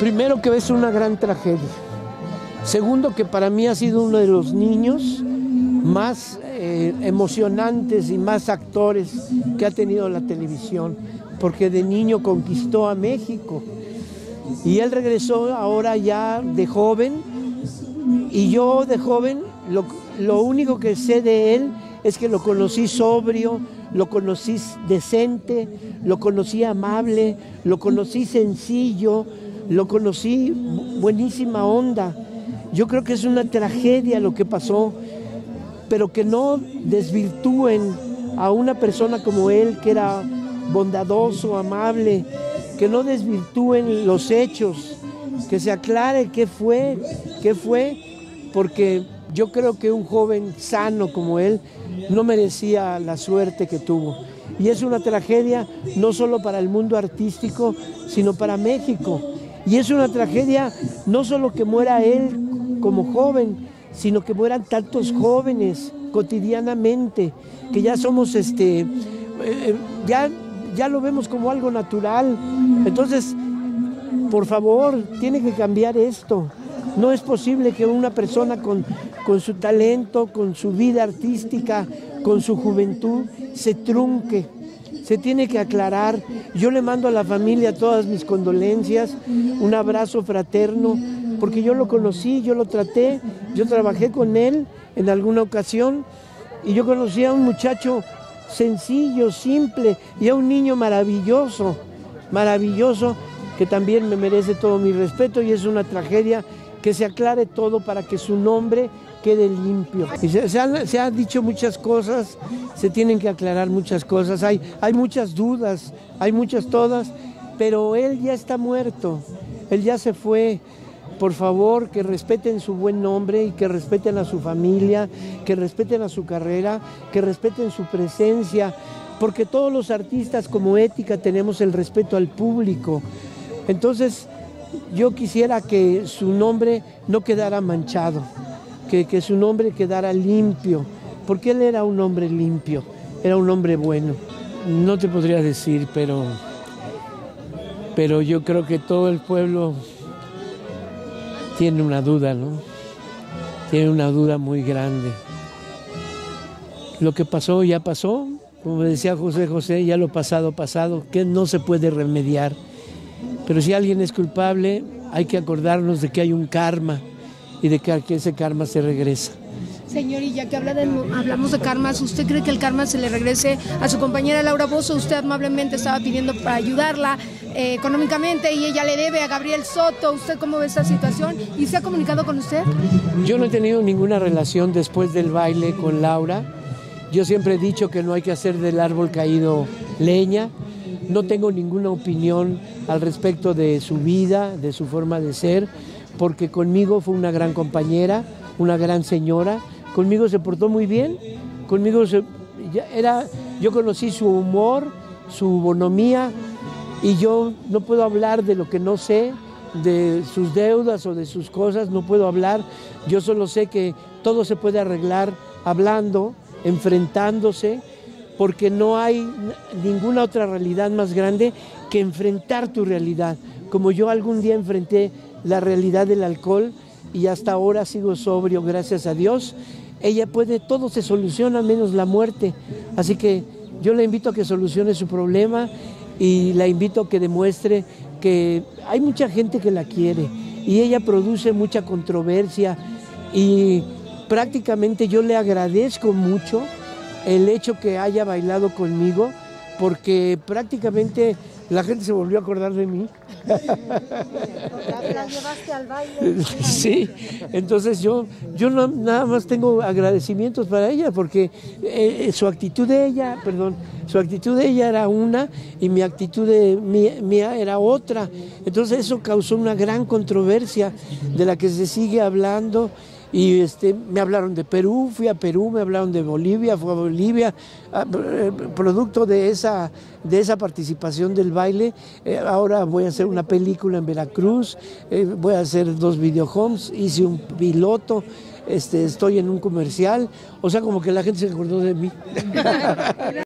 Primero, que es una gran tragedia. Segundo, que para mí ha sido uno de los niños más emocionantes y más actores que ha tenido la televisión, porque de niño conquistó a México y él regresó ahora ya de joven, y yo de joven lo único que sé de él es que lo conocí sobrio, lo conocí decente, lo conocí amable, lo conocí sencillo, lo conocí buenísima onda. Yo creo que es una tragedia lo que pasó, pero que no desvirtúen a una persona como él, que era bondadoso, amable, que no desvirtúen los hechos, que se aclare qué fue, porque yo creo que un joven sano como él no merecía la suerte que tuvo. Y es una tragedia no solo para el mundo artístico, sino para México. Y es una tragedia no solo que muera él como joven, sino que mueran tantos jóvenes cotidianamente, que ya somos, ya lo vemos como algo natural. Entonces, por favor, tiene que cambiar esto. No es posible que una persona con su talento, con su vida artística, con su juventud, se trunque. Se tiene que aclarar. Yo le mando a la familia todas mis condolencias, un abrazo fraterno, porque yo lo conocí, yo lo traté, yo trabajé con él en alguna ocasión, y yo conocí a un muchacho sencillo, simple, y a un niño maravilloso, que también me merece todo mi respeto, y es una tragedia que se aclare todo para que su nombre quede limpio. Y se han dicho muchas cosas, se tienen que aclarar muchas cosas, hay muchas dudas, hay muchas todas, pero él ya está muerto, él ya se fue. Por favor, que respeten su buen nombre y que respeten a su familia, que respeten a su carrera, que respeten su presencia, porque todos los artistas como ética tenemos el respeto al público. Entonces, yo quisiera que su nombre no quedara manchado, que su nombre quedara limpio, porque él era un hombre limpio, era un hombre bueno. No te podría decir, pero yo creo que todo el pueblo tiene una duda, ¿no? Tiene una duda muy grande. Lo que pasó ya pasó, como decía José José, ya lo pasado, pasado, que no se puede remediar. Pero si alguien es culpable, hay que acordarnos de que hay un karma y de que ese karma se regresa. Señor, y ya que hablamos de karmas, ¿usted cree que el karma se le regrese a su compañera Laura Bozzo? Usted amablemente estaba pidiendo para ayudarla económicamente y ella le debe a Gabriel Soto. ¿Usted cómo ve esta situación? ¿Y se ha comunicado con usted? Yo no he tenido ninguna relación después del baile con Laura. Yo siempre he dicho que no hay que hacer del árbol caído leña. No tengo ninguna opinión al respecto de su vida, de su forma de ser, porque conmigo fue una gran compañera, una gran señora. Conmigo se portó muy bien, yo conocí su humor, su bonomía, y yo no puedo hablar de lo que no sé, de sus deudas o de sus cosas, no puedo hablar. Yo solo sé que todo se puede arreglar hablando, enfrentándose, porque no hay ninguna otra realidad más grande que enfrentar tu realidad. Como yo algún día enfrenté la realidad del alcohol y hasta ahora sigo sobrio, gracias a Dios, todo se soluciona menos la muerte. Así que yo le invito a que solucione su problema y la invito a que demuestre que hay mucha gente que la quiere y ella produce mucha controversia, y prácticamente yo le agradezco mucho el hecho que haya bailado conmigo, porque prácticamente la gente se volvió a acordar de mí. ¿La llevaste al baile? Sí, entonces yo nada más tengo agradecimientos para ella, porque su actitud de ella era una y mi actitud mía era otra. Entonces eso causó una gran controversia de la que se sigue hablando. Y me hablaron de Perú, fui a Perú, me hablaron de Bolivia, fui a Bolivia, producto de esa participación del baile. Ahora voy a hacer una película en Veracruz, voy a hacer 2 videohomes, hice un piloto, estoy en un comercial, o sea, como que la gente se acordó de mí.